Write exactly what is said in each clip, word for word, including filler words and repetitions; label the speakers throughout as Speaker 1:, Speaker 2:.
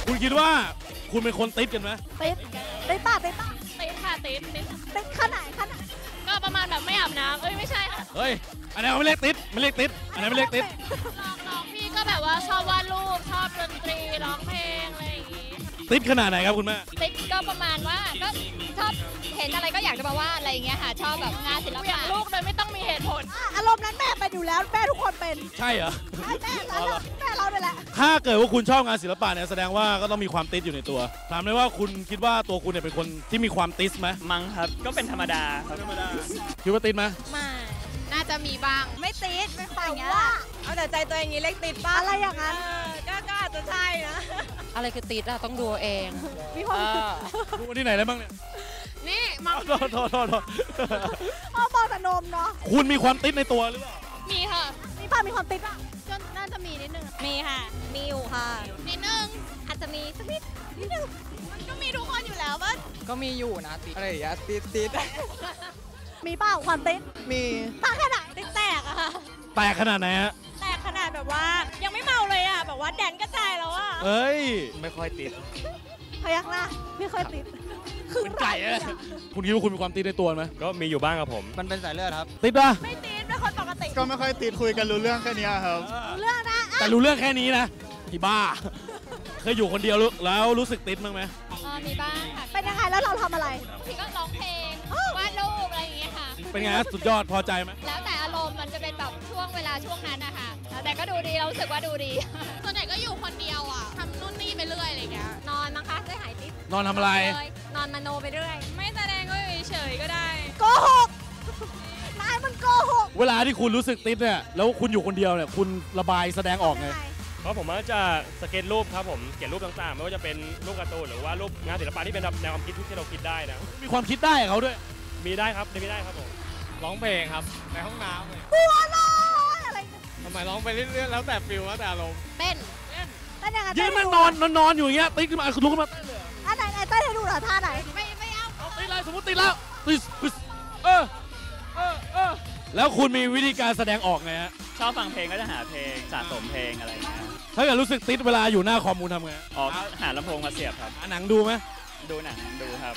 Speaker 1: คุณคิดว่าคุณเป็นคนติดกันไหม
Speaker 2: ติดติดป้าติดป้า
Speaker 3: ติดค่ะติดติด
Speaker 2: ติดขนาดขนาด
Speaker 3: ก็ประมาณแบบไม่อาบน้ำเอ้ยไม่ใช่ค่ะ
Speaker 1: เฮ้ยอันนี้ไม่เรียกติดไม่เรียกติดอันนี้ไม่เรียกติด
Speaker 3: น้องๆพี่ก็แบบว่าชอบวาดรูปชอบดนตรีร้องเพลงอะไรอย่างงี้
Speaker 1: ติดขนาดไหนครับคุณแม่
Speaker 3: ติดก็ประมาณว่าก็ชอบเห็นอะไรก็อยากจะมาวาดอะไรอย่างเงี้ยค่ะชอบแบบงานศิลปะลูกโดยไม่ต้องมีเหตุผล
Speaker 2: อารมณ์นั้นแม่เป็นอยู่แล้วแม่ทุกคนเป็น
Speaker 1: ใช่เหรอ
Speaker 2: แม่เราแม่เราเนี่ยแหละ
Speaker 1: ถ้าเกิดว่าคุณชอบงานศิลปะเนี่ยแสดงว่าก็ต้องมีความติดอยู่ในตัวถามเลยว่าคุณคิดว่าตัวคุณเนี่ยเป็นคนที่มีความติดไหม
Speaker 4: มั้งครับก็เป็นธรรมดา
Speaker 1: ธรรมดาคิดว่าติดไหม
Speaker 3: ไม่น่าจะมีบ้าง
Speaker 2: ไม่ติดไม่ค่อยอย่างเงี้ย
Speaker 3: เอาแต่ใจตัวเองนี้เล็กติดบ้า
Speaker 2: อะไรอย่างนั้น
Speaker 3: ก็ก็อาจจะใช่นะ
Speaker 5: อะไรคือติดอะต้องดูเอง
Speaker 2: มีความ
Speaker 1: ดูที่ไหนได้บ้างเนี่ย
Speaker 3: นี่มา
Speaker 1: โทษโทษโทษ
Speaker 2: พ่อปอสนมเนาะ
Speaker 1: คุณมีความติดในตัวหรือเปล่า
Speaker 3: มีค่ะ
Speaker 2: มีป้ามีความติดป่ะ
Speaker 3: ก็น่าจะมีนิดนึง
Speaker 2: มีค่ะมีอยู่ค่ะ
Speaker 3: นิดนึง
Speaker 2: อาจจะมีสักนิดนิดนึง
Speaker 3: มันก็มีทุกคนอยู่แล้วป่ะ
Speaker 5: ก็มีอยู่นะติด
Speaker 4: อะไรอย่างเงี้ยติดติด
Speaker 2: มีเปล่าความติด
Speaker 4: มี
Speaker 2: ตาขนาดติดแตกอะค่ะ
Speaker 1: แตกขนาดไหนฮะ
Speaker 2: แตกขนาดแบบว่ายังไม่เมาเลยอะแบบว่าแดนกระจายแล้วอะ
Speaker 1: เอ้ย
Speaker 4: ไม่ค่อยติด
Speaker 2: พยักหน้าไม่ค่อยติด
Speaker 1: คือไก่อะคุณคิดว่าคุณมีความติดในตัวไหม
Speaker 4: ก็มีอยู่บ้างครับผมมันเป็นสายเลือดครับ
Speaker 1: ติดป่ะ
Speaker 2: ไม่ติดเป็นคนปกติ
Speaker 4: ก็ไม่ค่อยติดคุยกันรู้เรื่องแค่นี้ครับ
Speaker 2: รู้เรื่องนะ
Speaker 1: แต่รู้เรื่องแค่นี้นะที่บ้าเคยอยู่คนเดียวแล้วรู้สึกติดบ้างไหม
Speaker 3: อ๋อมีบ้างค่ะ
Speaker 2: เป็นยังไงแล้วเราทำอะไร
Speaker 3: พี่ก็ร้องเพลงวาดรูปอะไรอย่างเงี้ยค่ะ
Speaker 1: เป็นไงสุดยอดพอใจไหม
Speaker 3: แล้วแต่อารมณ์มันจะเป็นแบบช่วงเวลาช่วงนั้นนะคะแต่ก็ดูดีเรารู้สึกว่าดูดีส่วนใหญ่ก็อยู่คนเดียวอ่ะทำนู่นนี่ไปเรื่อยอะไรอย่างเงี้ยนอนมั้งคะได้หายติด
Speaker 1: นอนทำอะไร
Speaker 3: นอนมโนไปเรื่อยไม่แสดงก็เฉยๆก็ได้
Speaker 2: โกหกนายมันโกหก
Speaker 1: เวลาที่คุณรู้สึกติดเนี่ยแล้วคุณอยู่คนเดียวเนี่ยคุณระบายแสดงออกไง
Speaker 4: เพราะผมก็จะสเก็ตรูปครับผมเขียนรูปต่างๆไม่ว่าจะเป็นรูปการ์ตูนหรือว่ารูปงานศิลปะที่เป็นแนวความคิดที่เราคิดได้นะ
Speaker 1: มีความคิดได้เขาด้วย
Speaker 4: มีได้ครับมีได้ครับผมร้องเพลงครับในห้องน้ำเลย
Speaker 2: หัวลอยอะไร
Speaker 4: ทำไมร้องไปเรื่อยๆแล้วแต่ฟิลแล้วแต่อารมณ์
Speaker 3: เต้น
Speaker 2: เต้นเต้นยังไง
Speaker 1: ยืนมันนอนนอนอยู่อย่างเงี้ยติดขึ้นมาลุกขึ้นมาเต้นเลย
Speaker 2: อ่ะไหนไหนเต้นให้ดูหน่อยท่าไหน
Speaker 3: ไม่ไม่เอา
Speaker 1: เอาติดเลยสมมติติดแล้วติดเออเออเออแล้วคุณมีวิธีการแสดงออกไงฮะ
Speaker 4: ชอบฟังเพลงก็จะหาเพลงสะสมเพลงอะไรอย่างเงี้ย
Speaker 1: ถ้าเกิดรู้สึกติดเวลาอยู่หน้าคอมมูนทำไง
Speaker 4: อ๋อหาลำโพงมาเสียบครับ
Speaker 1: หนังดูไหม
Speaker 4: ดูหนังดูครับ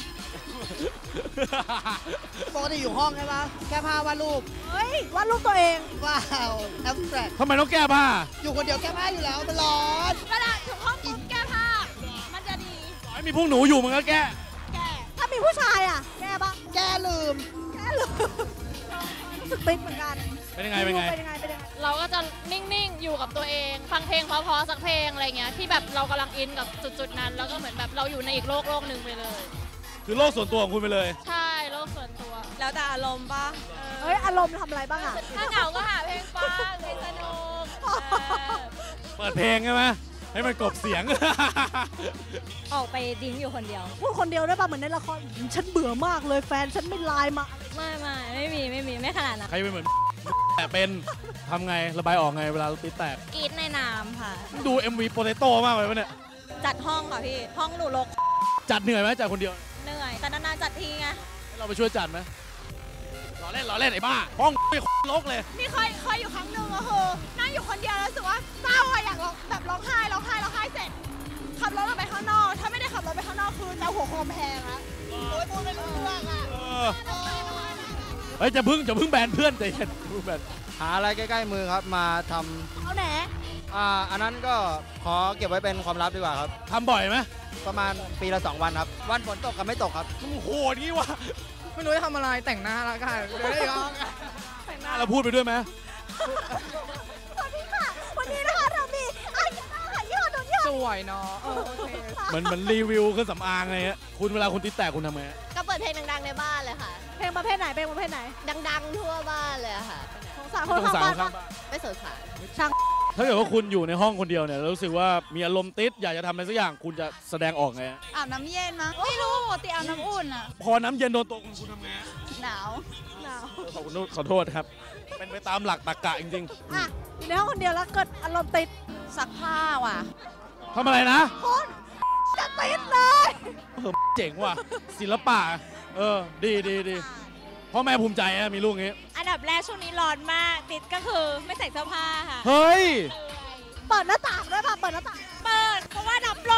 Speaker 5: ปกติอยู่ห้องใช่ปะแก้ผ้าวาดรูป
Speaker 2: เฮ้ยวาดรูปตัวเอง
Speaker 5: ว้าวแอปแฟร
Speaker 1: ทำไมต้องแก้ผ้า
Speaker 5: อยู่คนเดียวแก้ผ้าอยู่แล้วมันร้อน
Speaker 3: เวลาถึงห้องปุ๊บแก้ผ้ามันจะดี
Speaker 1: ไม่มีพวกหนูอยู่มันก็แก้
Speaker 2: แก้ถ้ามีผู้ชายอ่ะแก้ปะ
Speaker 5: แก้ลืม
Speaker 2: แก้ลืมรู้สึกติดเหมือนกัน
Speaker 1: เป็นยังไงเป็นไง
Speaker 3: เราก็จะนิ่งๆอยู่กับตัวเองฟังเพลงเพราะๆสักเพลงอะไรเงี้ยที่แบบเรากำลังอินกับจุดๆนั้นแล้วก็เหมือนแบบเราอยู่ในอีกโลกโลกหนึ่งไปเลย
Speaker 1: คือโลกส่วนตัวของคุณไปเลย
Speaker 3: ใช่โลกส่วนตัวแล้วแต่อารมณ์ป่ะ
Speaker 2: เฮ้ยอารมณ์ทำอะไรบ้างอ่ะ
Speaker 3: ถ้าเหงาก็หาเพลงฟังเพลงสนุก
Speaker 1: เปิดเพลงใช่ไหมให้มันกบเสียง
Speaker 3: ออกไปดิ้งอยู่คนเดียว
Speaker 2: พูดคนเดียวได้ป่ะเหมือนในละครฉันเบื่อมากเลยแฟนฉันไม่ไลน์มา
Speaker 3: ไม่ไม่ไม่มีไม่มีไม่ขนาดนั้น
Speaker 1: ใครเป็นเหมือนแต่เป็นทำไงระบายออกไงเวลาติดแตก
Speaker 3: กรีดในน้ำค่ะ
Speaker 1: ดู เอ็ม วี โปเตโต้มากเลยวะเนี่ย
Speaker 3: จัดห้องค่ะพี่ห้องหนูรก
Speaker 1: จัดเหนื่อยไหมจัดคนเดียว
Speaker 3: เหนื่อยแต่นานๆจัดทีไง
Speaker 1: เราไปช่วยจัดไหมรอเล่นรอเล่นไอ้บ้าห้องไม่รกเลย
Speaker 2: นี่เคยเคยอยู่ครั้งหนึ่งอะคือนั่งอยู่คนเดียวแล้วรู้สึกว่าเศร้าอะอยากร้องแบบร้องไห้ร้องไห้ร้องไห้เสร็จขับรถออกไปข้างนอกถ้าไม่ได้ขับรถไปข้างนอกคือจะหัวคอมแพงอะโอ้ยพูดไม่รู้เรื่องอะ
Speaker 1: เฮ้ยจะพึ่งจะพึ่งแบนเพื่อนใจเย็นพึ่งแบน
Speaker 4: หาอะไรใกล้ๆมือครับมาท
Speaker 2: ำเอาแหน
Speaker 4: อ่าอันนั้นก็ขอเก็บไว้เป็นความลับดีกว่าครับ
Speaker 1: ทำบ่อยไหม
Speaker 4: ประมาณปีละสองวันครับวันฝนตกกับไม่ตกครับ
Speaker 1: โอ้โหนี่วะ
Speaker 5: ไม่รู้จะทำอะไรแต่งหน้าละกันเดี๋ยวได้ร้อง
Speaker 1: แต่งหน้าเราพูดไปด้วยไหม
Speaker 2: สวัสดีค่ะวันนี้นะคะเรามีอายุหน้าค่ะยี่ห้อโดนยี่ห้อ
Speaker 5: สวยเนาะ
Speaker 1: เหมือนเหมือนรีวิวเครื่องสำอางไงฮะคุณเวลาคุณติดแตกคุณทำไง
Speaker 3: ก็เปิดเพลงดังๆในบ้านเลยค่ะ
Speaker 2: เพลงประเภทไหนเพลงประเภทไหน
Speaker 3: ดังๆทั่วบ้านเลยค่ะ
Speaker 2: สงสารคนข้างบ้าน
Speaker 3: ไม่สนใจ
Speaker 2: ช่าง
Speaker 1: ถ้าเกิดว่าคุณอยู่ในห้องคนเดียวเนี่ยรู้สึกว่ามีอารมณ์ติดอยากจะทำอะไรสักอย่างคุณจะแสดงออกไง
Speaker 3: อาบน้ำเย็นนะไม่รู้ปกติอาบน้ำอุ่นอ่ะ
Speaker 1: พอน้ำเย็นโดนตัวคุณคุณทำไง
Speaker 3: หนาว
Speaker 2: หนาว
Speaker 1: ขอโทษขอโทษครับเป็นไปตามหลักตรรกะจริง
Speaker 2: ๆอ่ะอยู่ในห้องคนเดียวแล้วเกิดอารมณ์ติด
Speaker 3: ซักผ้าว่ะ
Speaker 1: ทำอะไรนะ
Speaker 2: คุณจะติดเลย
Speaker 1: เออเจ๋งว่ะศิลปะเออดีดีดีพ่อแม่ภูมิใจอะมีลูกงี้
Speaker 3: อันดับแรกช่วงนี้ร้อนมากติดก็คือไม่ใส่เสื้อผ้าค่ะ
Speaker 1: เฮ้ย
Speaker 2: เปิดหน้าต่างด้วยป่ะเปิดหน้าต่าง
Speaker 3: เปิดเพราะว่าดับลม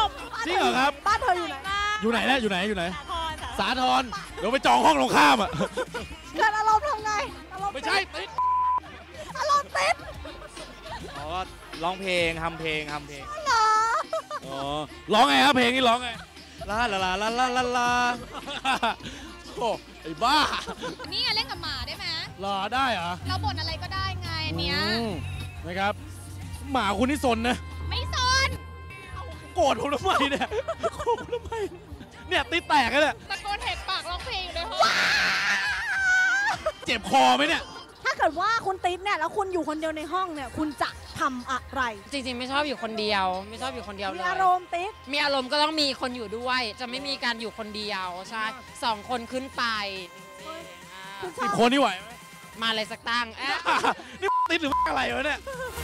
Speaker 1: จริงเหรอครับ
Speaker 2: บ้านเธออยู่ไหน
Speaker 1: อยู่ไหนเนี่ยอยู่ไหนอยู่ไหน
Speaker 2: สาธรค่ะ
Speaker 1: สาทรเดี๋ยวไปจองห้องตรงข้ามอ่ะ
Speaker 2: เกิดอารมณ์ทำไงอารมณ์
Speaker 1: ไม่ใช่ติด
Speaker 2: อารมณ์ติด
Speaker 6: อ๋อร้องเพลงทำเพลงทำเพลง
Speaker 2: เหรอ
Speaker 1: อ๋อร้องไงครับเพลงนี้ร้องไง
Speaker 6: ลาลาลาลาลาลาลา
Speaker 1: โอ้ไอ้บ้า
Speaker 3: นี่ไงเล่นกับหมาได้ไหม
Speaker 1: รอได้เหรอ
Speaker 3: เราบ่นอะไรก็ได้ไงอันเนี้ย
Speaker 1: อืมนะครับ หมาคุณนี่สนนะ
Speaker 3: ไม่สน
Speaker 1: โกรธผมทำไมเนี่ยโกรธผมทำไมเนี่ยตีแตกแล้วเนี่ย
Speaker 3: ตะโกนแหกปากร้องเพลงอยู่ในห้อง
Speaker 1: เจ็บคอไหมเนี่ย
Speaker 2: ถ้าเกิดว่าคุณติดเนี่ยแล้วคุณอยู่คนเดียวในห้องเนี่ยคุณจะทำอะไร
Speaker 7: จริงๆ ไม่ชอบอยู่คนเดียว ไม่ชอบอยู่คนเดียว
Speaker 2: มี
Speaker 7: เลย
Speaker 2: อารมณ์ติด
Speaker 7: มีอารมณ์ก็ต้องมีคนอยู่ด้วย จะไม่มีการอยู่คนเดียวใช่สองคนขึ้นไป
Speaker 2: คุณช
Speaker 1: สิ
Speaker 2: อ
Speaker 1: บบ คนนี่ไหวไหม
Speaker 7: มาเลยสักตั้งเอ๊ะ
Speaker 1: นี่ติดหรืออะไรวะเนี่ย
Speaker 2: ค